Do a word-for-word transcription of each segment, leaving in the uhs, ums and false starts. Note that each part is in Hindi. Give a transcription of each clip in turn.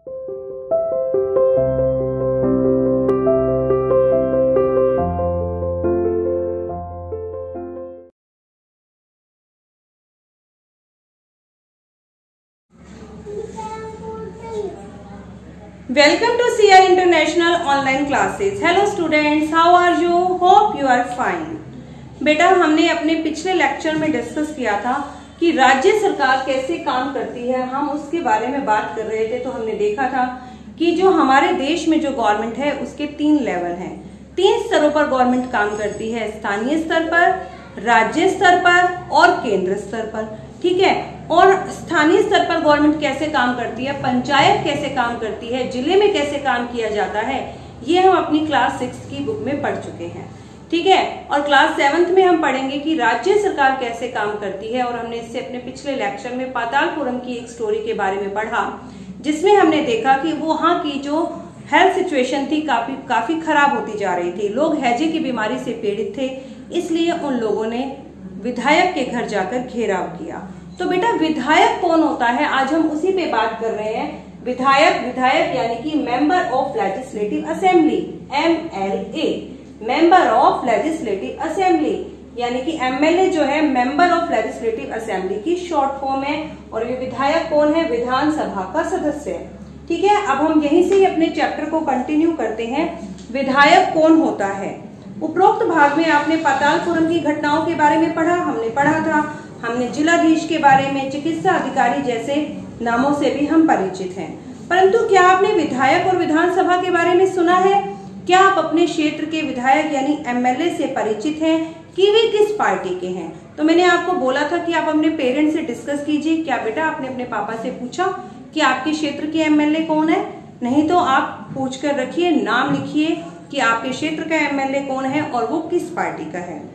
Welcome to C R International Online Classes. Hello students, how are you? Hope you are fine. बेटा, हमने अपने पिछले लेक्चर में डिस्कस किया था कि राज्य सरकार कैसे काम करती है, हम उसके बारे में बात कर रहे थे। तो हमने देखा था कि जो हमारे देश में जो गवर्नमेंट है उसके तीन लेवल हैं, तीन स्तरों पर गवर्नमेंट काम करती है, स्थानीय स्तर पर, राज्य स्तर पर और केंद्र स्तर पर। ठीक है। और स्थानीय स्तर पर गवर्नमेंट कैसे काम करती है, पंचायत कैसे काम करती है, जिले में कैसे काम किया जाता है, ये हम अपनी क्लास सिक्स की बुक में पढ़ चुके हैं। ठीक है। और क्लास सेवंथ में हम पढ़ेंगे कि राज्य सरकार कैसे काम करती है। और हमने इससे अपने पिछले लेक्चर में पातालपुरम की एक स्टोरी के बारे में पढ़ा, जिसमें हमने देखा कि वहां की जो हेल्थ सिचुएशन थी काफी काफी खराब होती जा रही थी। लोग हैजे की बीमारी से पीड़ित थे, इसलिए उन लोगों ने विधायक के घर जाकर घेराव किया। तो बेटा, विधायक कौन होता है, आज हम उसी पे बात कर रहे हैं। विधायक विधायक यानी कि member of legislative assembly, M L A, member of legislative assembly यानी कि एम एल ए जो है मेंबर ऑफ लेजिस्लेटिव असेंबली की शॉर्ट फॉर्म है। और ये विधायक कौन है, विधानसभा का सदस्य। ठीक है। अब हम यहीं से ही अपने चैप्टर को कंटिन्यू करते हैं। विधायक कौन होता है। उपरोक्त भाग में आपने पातालपुरम की घटनाओं के बारे में पढ़ा, हमने पढ़ा था, हमने जिलाधीश के बारे में, चिकित्सा अधिकारी जैसे नामों से भी हम परिचित हैं। परंतु क्या आपने विधायक और विधानसभा के बारे में सुना है? क्या आप अपने क्षेत्र के विधायक यानी एम एल ए से परिचित हैं कि वे किस पार्टी के हैं? तो मैंने आपको बोला था कि आप अपने पेरेंट्स से डिस्कस कीजिए। क्या बेटा आपने अपने पापा से पूछा कि आपके क्षेत्र के एम एल ए कौन है? नहीं तो आप पूछ कर रखिए, नाम लिखिए कि आपके क्षेत्र का एम एल ए कौन है और वो किस पार्टी का है।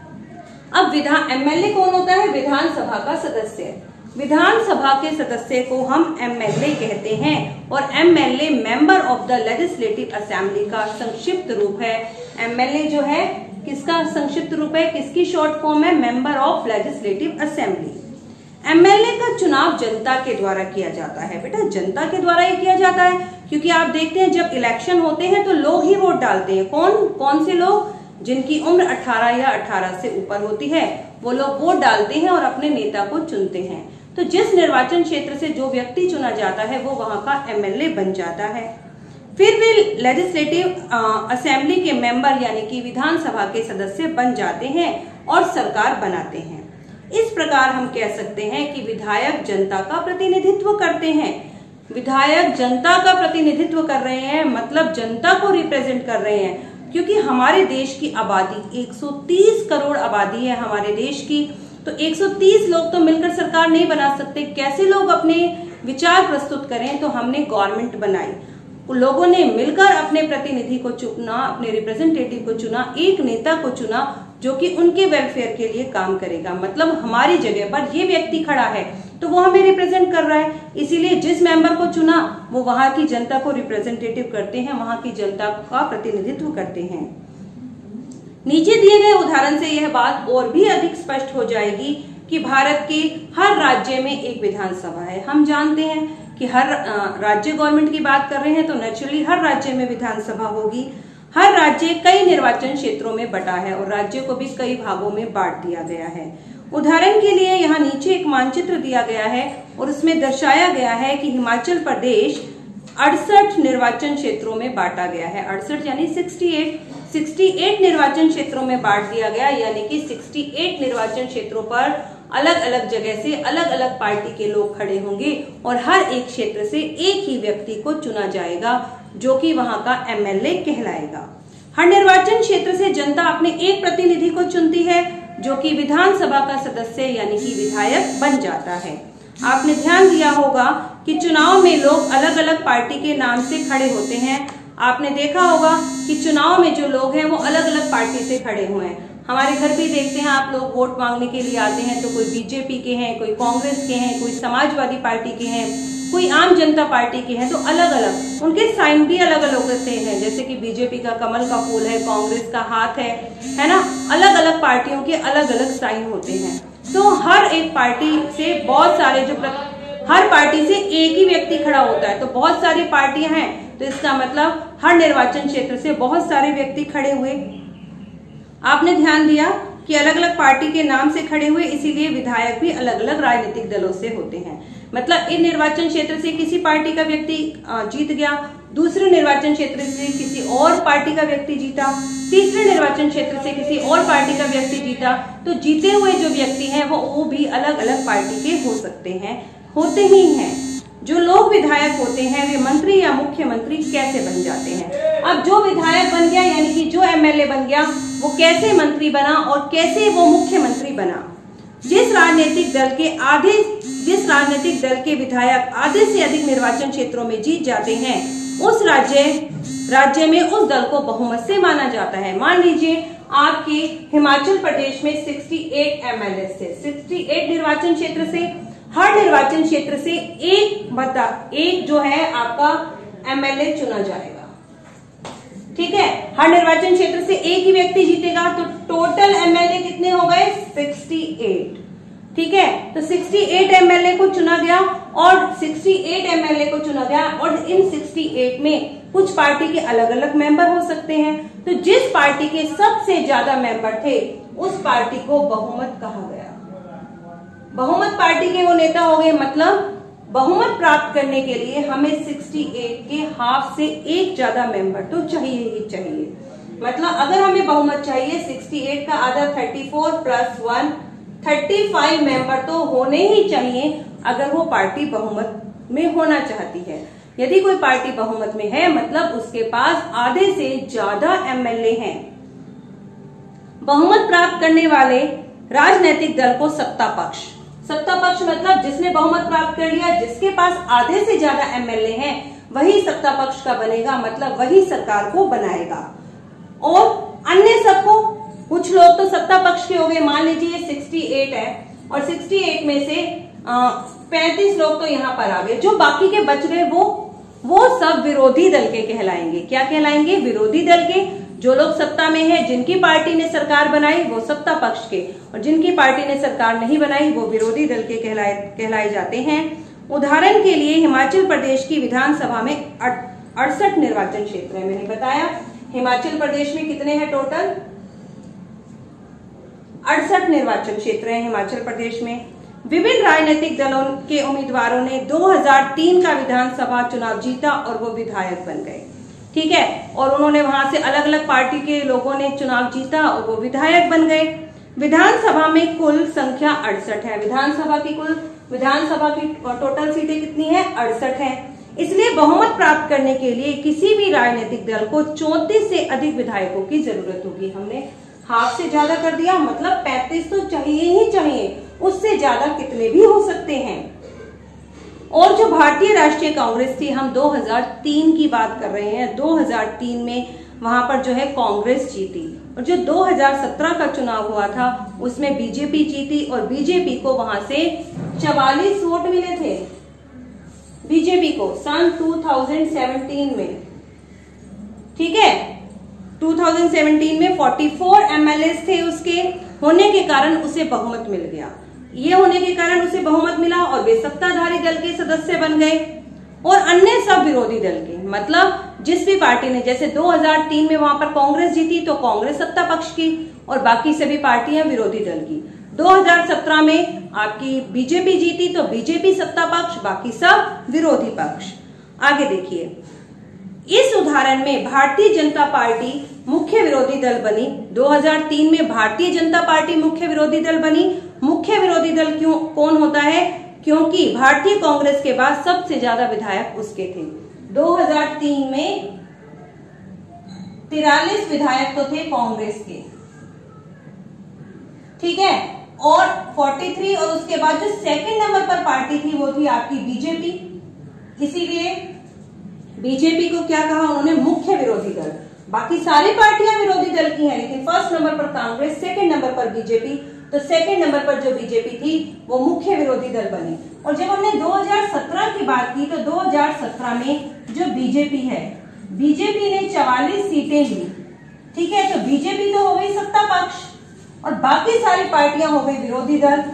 अब विधान एम एल ए कौन होता है? विधानसभा का सदस्य। विधानसभा के सदस्य को हम एम एल ए कहते हैं। और M L A member of the legislative assembly का संक्षिप्त रूप है। एम एल ए जो है किसका संक्षिप्त रूप है, किसकी शॉर्ट फॉर्म है, member of legislative assembly. M L A का चुनाव जनता के द्वारा किया जाता है। बेटा, जनता के द्वारा ही किया जाता है, क्योंकि आप देखते हैं जब इलेक्शन होते हैं तो लोग ही वोट डालते हैं। कौन कौन से लोग? जिनकी उम्र अठारह या अठारह से ऊपर होती है, वो लोग वोट डालते हैं और अपने नेता को चुनते हैं। तो जिस निर्वाचन क्षेत्र से जो व्यक्ति चुना जाता है वो वहां का एम एल ए बन जाता है। फिर वे लेजिस्लेटिव असेंबली के मेंबर यानी कि विधानसभा के सदस्य बन जाते हैं और सरकार बनाते हैं। इस प्रकार हम कह सकते हैं कि विधायक जनता का प्रतिनिधित्व करते हैं। विधायक जनता का प्रतिनिधित्व कर रहे हैं, मतलब जनता को रिप्रेजेंट कर रहे हैं, क्योंकि हमारे देश की आबादी एक सौ तीस करोड़ आबादी है हमारे देश की। तो एक सौ तीस लोग तो मिलकर सरकार नहीं बना सकते। कैसे लोग अपने विचार प्रस्तुत करें? तो हमने गवर्नमेंट बनाई, लोगों ने मिलकर अपने प्रतिनिधि को चुना, अपने रिप्रेजेंटेटिव को चुना, एक नेता को चुना जो कि उनके वेलफेयर के लिए काम करेगा। मतलब हमारी जगह पर ये व्यक्ति खड़ा है तो वो हमें रिप्रेजेंट कर रहा है, इसीलिए जिस मेंबर को चुना वो वहां की जनता को रिप्रेजेंटेटिव करते हैं, वहां की जनता का प्रतिनिधित्व करते हैं। नीचे दिए गए उदाहरण से यह बात और भी अधिक स्पष्ट हो जाएगी कि भारत के हर राज्य में एक विधानसभा है। हम जानते हैं कि हर राज्य गवर्नमेंट की बात कर रहे हैं तो नेचुरली हर राज्य में विधानसभा होगी। हर राज्य कई निर्वाचन क्षेत्रों में बटा है और राज्य को भी कई भागों में बांट दिया गया है। उदाहरण के लिए यहाँ नीचे एक मानचित्र दिया गया है और उसमें दर्शाया गया है कि हिमाचल प्रदेश अड़सठ निर्वाचन क्षेत्रों में बांटा गया है। अड़सठ यानी अड़सठ अड़सठ निर्वाचन क्षेत्रों में बांट दिया गया, यानी कि अड़सठ निर्वाचन क्षेत्रों पर अलग अलग जगह से अलग अलग पार्टी के लोग खड़े होंगे और हर एक क्षेत्र से एक ही व्यक्ति को चुना जाएगा जो कि वहां का एम एल ए कहलाएगा। हर निर्वाचन क्षेत्र से जनता अपने एक प्रतिनिधि को चुनती है जो कि विधानसभा का सदस्य यानी कि विधायक बन जाता है। आपने ध्यान दिया होगा कि चुनाव में लोग अलग अलग पार्टी के नाम से खड़े होते हैं। आपने देखा होगा कि चुनाव में जो लोग हैं वो अलग अलग पार्टी से खड़े हुए हैं। हमारे घर भी देखते हैं आप लोग वोट मांगने के लिए आते हैं तो कोई बीजेपी के हैं, कोई कांग्रेस के हैं, कोई समाजवादी पार्टी के हैं, कोई आम जनता पार्टी के हैं। तो अलग अलग उनके साइन भी अलग अलग होते हैं, जैसे कि बीजेपी का कमल का फूल है, कांग्रेस का हाथ है, है ना। अलग अलग पार्टियों के अलग अलग साइन होते हैं। तो हर एक पार्टी से बहुत सारे जो हर पार्टी से एक ही व्यक्ति खड़ा होता है, तो बहुत सारी पार्टियां हैं, तो इसका मतलब हर निर्वाचन क्षेत्र से बहुत सारे व्यक्ति खड़े हुए। आपने ध्यान दिया कि अलग अलग पार्टी के नाम से खड़े हुए, इसीलिए विधायक भी अलग अलग राजनीतिक दलों से होते हैं। मतलब इन निर्वाचन क्षेत्र से किसी पार्टी का व्यक्ति जीत गया, दूसरे निर्वाचन क्षेत्र से किसी और पार्टी का व्यक्ति जीता, तीसरे निर्वाचन क्षेत्र से किसी और पार्टी का व्यक्ति जीता, तो जीते हुए जो व्यक्ति हैं वो वो भी अलग अलग पार्टी के हो सकते हैं, होते ही हैं। जो लोग विधायक होते हैं वे मंत्री या मुख्यमंत्री कैसे बन जाते हैं? अब जो विधायक बन गया यानी कि जो एमएलए बन गया, वो कैसे मंत्री बना और कैसे वो मुख्यमंत्री बना? जिस राजनीतिक दल के आधे जिस राजनीतिक दल के विधायक आधे से अधिक निर्वाचन क्षेत्रों में जीत जाते हैं, उस राज्य राज्य में उस दल को बहुमत से माना जाता है। मान लीजिए आपके हिमाचल प्रदेश में अड़सठ एमएलए से, अड़सठ निर्वाचन क्षेत्र से, हर निर्वाचन क्षेत्र से एक मता एक जो है आपका एमएलए चुना जाएगा। ठीक है, हर निर्वाचन क्षेत्र से एक ही व्यक्ति जीतेगा, तो टोटल एमएलए कितने हो गए? अड़सठ। ठीक है, तो अड़सठ एमएलए को चुना गया और अड़सठ एमएलए को चुना गया और इन अड़सठ में कुछ पार्टी के अलग अलग मेंबर हो सकते हैं। तो जिस पार्टी के सबसे ज्यादा मेंबर थे उस पार्टी को बहुमत कहा गया। बहुमत पार्टी के वो नेता हो गए। मतलब बहुमत प्राप्त करने के लिए हमें अड़सठ के हाफ से एक ज्यादा मेंबर तो चाहिए ही चाहिए। मतलब अगर हमें बहुमत चाहिए, अड़सठ का आधा चौंतीस प्लस वन पैंतीस मेंबर तो होने ही चाहिए अगर वो पार्टी बहुमत में होना चाहती है। यदि कोई पार्टी बहुमत में है मतलब उसके पास आधे से ज्यादा एमएलए हैं। बहुमत प्राप्त करने वाले राजनीतिक दल को सत्ता पक्ष, सत्ता पक्ष मतलब जिसने बहुमत प्राप्त कर लिया, जिसके पास आधे से ज्यादा एमएलए हैं, वही सत्ता पक्ष का बनेगा, मतलब वही सरकार को बनाएगा। और अन्य सबको, कुछ लोग तो सत्ता पक्ष के हो गए, मान लीजिए अड़सठ है और अड़सठ में से पैंतीस लोग तो यहाँ पर आ गए, जो बाकी के बच गए वो वो सब विरोधी दल के कहलाएंगे। क्या कहलाएंगे? विरोधी दल के। जो लोग सत्ता में है, जिनकी पार्टी ने सरकार बनाई, वो सत्ता पक्ष के, और जिनकी पार्टी ने सरकार नहीं बनाई वो विरोधी दल के कहलाए कहलाए जाते हैं। उदाहरण के लिए हिमाचल प्रदेश की विधानसभा में अड़सठ निर्वाचन क्षेत्र है। मैंने बताया हिमाचल प्रदेश में कितने हैं टोटल? अड़सठ निर्वाचन क्षेत्र हैं हिमाचल प्रदेश में। विभिन्न राजनीतिक दलों के उम्मीदवारों ने दो हज़ार तीन का विधानसभा चुनाव जीता और वो विधायक बन गए। ठीक है, और उन्होंने वहां से अलग अलग पार्टी के लोगों ने चुनाव जीता और वो विधायक बन गए। विधानसभा में कुल संख्या अड़सठ है। विधानसभा की कुल विधानसभा की टोटल सीटें कितनी है? अड़सठ है। इसलिए बहुमत प्राप्त करने के लिए किसी भी राजनीतिक दल को चौंतीस से अधिक विधायकों की जरूरत होगी। हमने हाफ से ज्यादा कर दिया, मतलब पैंतीस तो चाहिए ही चाहिए, उससे ज्यादा कितने भी हो सकते हैं। और जो भारतीय राष्ट्रीय कांग्रेस थी, हम दो हज़ार तीन की बात कर रहे हैं, दो हज़ार तीन में वहां पर जो है कांग्रेस जीती, और जो दो हज़ार सत्रह का चुनाव हुआ था उसमें बीजेपी जीती और बीजेपी को वहां से चवालीस वोट मिले थे। बीजेपी को सन दो हज़ार सत्रह में, ठीक है, दो हज़ार सत्रह में चौवालीस एमएलए थे उसके, होने के कारण उसे बहुमत मिल गया। ये होने के कारण उसे बहुमत मिला और वे सत्ताधारी दल के सदस्य बन गए और अन्य सब विरोधी दल के। मतलब जिस भी पार्टी ने, जैसे दो हज़ार तीन में वहां पर कांग्रेस जीती तो कांग्रेस सत्ता पक्ष की और बाकी सभी पार्टियां विरोधी दल की। दो हज़ार सत्रह में आपकी बीजेपी जीती तो बीजेपी सत्ता पक्ष, बाकी सब विरोधी पक्ष। आगे देखिए, इस उदाहरण में भारतीय जनता पार्टी मुख्य विरोधी दल बनी। दो हज़ार तीन में भारतीय जनता पार्टी मुख्य विरोधी दल बनी। मुख्य विरोधी दल क्यों कौन होता है? क्योंकि भारतीय कांग्रेस के बाद सबसे ज्यादा विधायक उसके थे। दो हज़ार तीन में तिरालीस विधायक तो थे कांग्रेस के, ठीक है, और तैंतालीस, और उसके बाद जो सेकंड नंबर पर पार्टी थी वो थी आपकी बीजेपी। इसीलिए बीजेपी को क्या कहा उन्होंने? मुख्य विरोधी दल। बाकी सारी पार्टियां विरोधी दल की हैं, लेकिन फर्स्ट नंबर पर कांग्रेस, सेकंड नंबर पर बीजेपी। तो सेकंड नंबर पर जो बीजेपी थी वो मुख्य विरोधी दल बनी। और जब हमने दो हज़ार सत्रह की बात की तो दो हज़ार सत्रह में जो बीजेपी है, बीजेपी ने चवालीस सीटें ली, ठीक है, तो बीजेपी तो हो गई सत्ता पक्ष और बाकी सारी पार्टियां हो गई विरोधी दल।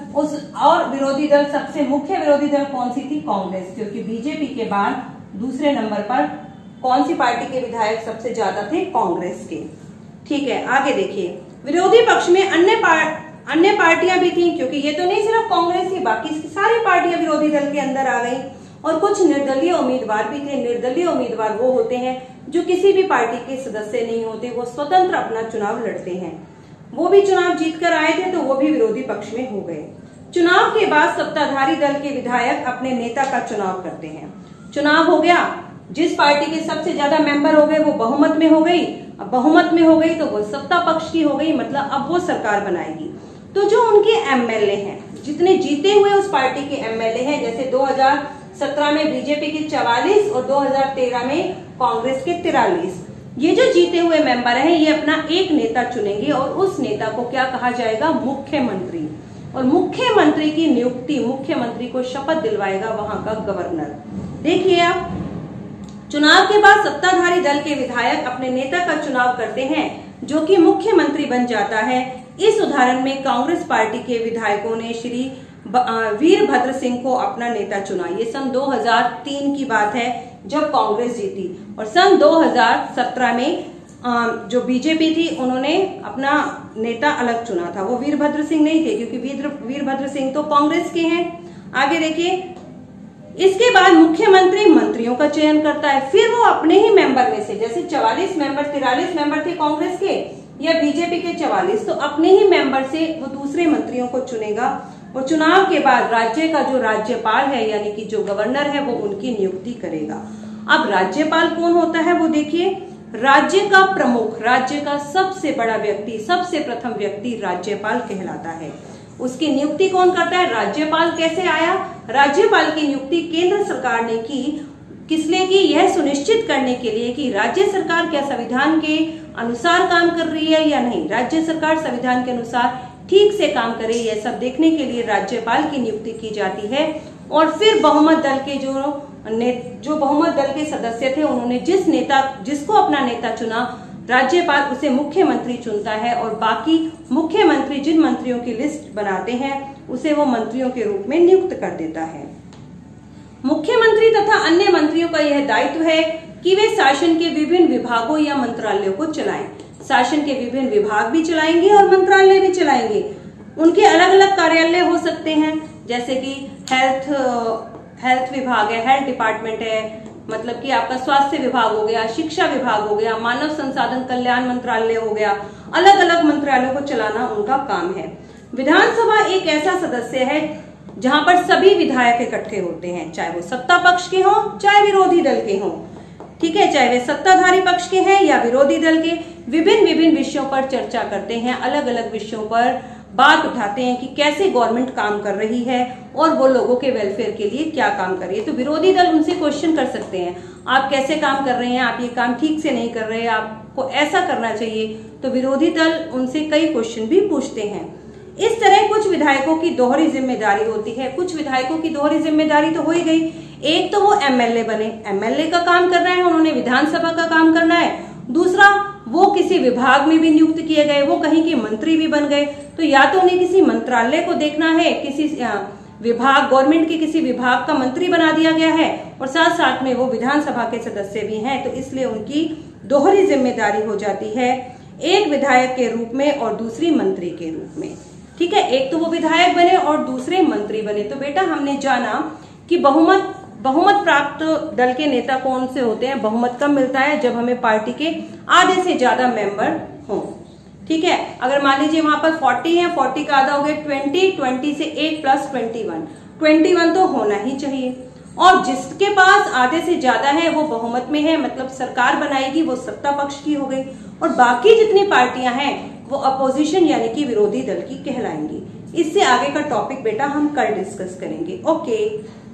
उस और विरोधी दल, सबसे मुख्य विरोधी दल कौन सी थी? कांग्रेस, क्योंकि बीजेपी के बाद दूसरे नंबर पर कौन सी पार्टी के विधायक सबसे ज्यादा थे? कांग्रेस के। ठीक है, आगे देखिए, विरोधी पक्ष में अन्य पार्ट अन्य पार्टियां भी थी, क्योंकि ये तो नहीं सिर्फ कांग्रेस थी, बाकी सारी पार्टियां विरोधी दल के अंदर आ गई। और कुछ निर्दलीय उम्मीदवार भी थे। निर्दलीय उम्मीदवार वो होते हैं जो किसी भी पार्टी के सदस्य नहीं होते, वो स्वतंत्र अपना चुनाव लड़ते हैं। वो भी चुनाव जीत कर आए थे, तो वो भी विरोधी पक्ष में हो गए। चुनाव के बाद सत्ताधारी दल के विधायक अपने नेता का चुनाव करते हैं। चुनाव हो गया, जिस पार्टी के सबसे ज्यादा मेंबर हो गए वो बहुमत में हो गई। अब बहुमत में हो गई तो वो सत्ता पक्ष की हो गई, मतलब अब वो सरकार बनाएगी। तो जो उनके एमएलए हैं, जितने जीते हुए उस पार्टी के एमएलए हैं, जैसे दो हज़ार सत्रह में बीजेपी के चवालीस और दो हज़ार तेरह में कांग्रेस के तिरालीस, ये जो जीते हुए मेंबर हैं, ये अपना एक नेता चुनेंगे और उस नेता को क्या कहा जाएगा? मुख्यमंत्री। और मुख्यमंत्री की नियुक्ति, मुख्यमंत्री को शपथ दिलवाएगा वहां का गवर्नर। देखिए आप, चुनाव के बाद सत्ताधारी दल के विधायक अपने नेता का चुनाव करते हैं, जो कि मुख्यमंत्री बन जाता है। इस उदाहरण में कांग्रेस पार्टी के विधायकों ने श्री वीरभद्र सिंह को अपना नेता चुना। ये सन दो हज़ार तीन की बात है जब कांग्रेस जीती। और सन दो हज़ार सत्रह में जो बीजेपी थी, उन्होंने अपना नेता अलग चुना था। वो वीरभद्र सिंह नहीं थे, क्योंकि वीरभद्र सिंह तो कांग्रेस के हैं। आगे देखिए, इसके बाद मुख्यमंत्री मंत्रियों का चयन करता है। फिर वो अपने ही मेंबर में से, जैसे चवालीस मेंबर तिरालीस मेंबर थे कांग्रेस के या बीजेपी के चवालीस, तो अपने ही मेंबर से वो दूसरे मंत्रियों को चुनेगा। और चुनाव के बाद राज्य का जो राज्यपाल है, यानी कि जो गवर्नर है, वो उनकी नियुक्ति करेगा। अब राज्यपाल कौन होता है वो देखिए, राज्य का प्रमुख, राज्य का सबसे बड़ा व्यक्ति, सबसे प्रथम व्यक्ति राज्यपाल कहलाता है। उसकी नियुक्ति कौन करता है? राज्यपाल। कैसे आया? राज्यपाल की नियुक्ति केंद्र सरकार ने की। किस लिए की? यह सुनिश्चित करने के लिए कि राज्य सरकार क्या संविधान के अनुसार काम कर रही है या नहीं, राज्य सरकार संविधान के अनुसार ठीक से काम करे, यह सब देखने के लिए राज्यपाल की नियुक्ति की जाती है। और फिर बहुमत दल के जो ने, जो बहुमत दल के सदस्य थे, उन्होंने जिस नेता जिसको अपना नेता चुना, राज्यपाल उसे मुख्यमंत्री चुनता है। और बाकी मुख्यमंत्री जिन मंत्रियों की लिस्ट बनाते हैं, उसे वो मंत्रियों के रूप में नियुक्त कर देता है। मुख्यमंत्री तथा अन्य मंत्रियों का यह दायित्व है कि वे शासन के विभिन्न विभागों या मंत्रालयों को चलाएं। शासन के विभिन्न विभाग भी चलाएंगे और मंत्रालय भी चलाएंगे। उनके अलग अलग कार्यालय हो सकते हैं, जैसे कि हेल्थ हेल्थ विभाग है, हेल्थ डिपार्टमेंट है, मतलब कि आपका स्वास्थ्य विभाग हो गया, शिक्षा विभाग हो गया, मानव संसाधन कल्याण मंत्रालय हो गया। अलग अलग मंत्रालयों को चलाना उनका काम है। विधानसभा एक ऐसा सदस्य है जहां पर सभी विधायक इकट्ठे होते हैं, चाहे वो सत्ता पक्ष के हों, चाहे विरोधी दल के हों। ठीक है, चाहे वे सत्ताधारी पक्ष के हैं या विरोधी दल के, विभिन्न विभिन्न विषयों पर चर्चा करते हैं, अलग अलग विषयों पर बात उठाते हैं कि कैसे गवर्नमेंट काम कर रही है और वो लोगों के वेलफेयर के लिए क्या काम कर रही है। तो विरोधी दल उनसे क्वेश्चन कर सकते हैं, आप कैसे काम कर रहे हैं, आप ये काम ठीक से नहीं कर रहे, आपको ऐसा करना चाहिए। तो विरोधी दल उनसे कई क्वेश्चन भी पूछते हैं। इस तरह कुछ विधायकों की दोहरी जिम्मेदारी होती है। कुछ विधायकों की दोहरी जिम्मेदारी तो हो ही गई, एक तो वो एमएलए बने, एमएलए का काम करना है, उन्होंने विधानसभा का काम करना है। दूसरा, वो किसी विभाग में भी नियुक्त किए गए, वो कहीं के मंत्री भी बन गए, तो या तो उन्हें किसी मंत्रालय को देखना है, किसी विभाग, गवर्नमेंट के किसी विभाग का मंत्री बना दिया गया है, और साथ साथ में वो विधानसभा के सदस्य भी हैं, तो इसलिए उनकी दोहरी जिम्मेदारी हो जाती है, एक विधायक के रूप में और दूसरी मंत्री के रूप में। ठीक है, एक तो वो विधायक बने और दूसरे मंत्री बने। तो बेटा हमने जाना कि बहुमत बहुमत प्राप्त दल के नेता कौन से होते हैं। बहुमत कब मिलता है? जब हमें पार्टी के आधे से ज्यादा मेंबर हों। ठीक है, अगर मान लीजिए वहां पर चालीस है, चालीस का आधा हो गया बीस, बीस से एक प्लस इक्कीस, इक्कीस तो होना ही चाहिए। और जिसके पास आधे से ज्यादा है वो बहुमत में है, मतलब सरकार बनाएगी, वो सत्ता पक्ष की हो गई। और बाकी जितनी पार्टियां हैं वो अपोजिशन यानी कि विरोधी दल की कहलाएंगी। इससे आगे का टॉपिक बेटा हम कल डिस्कस करेंगे। ओके।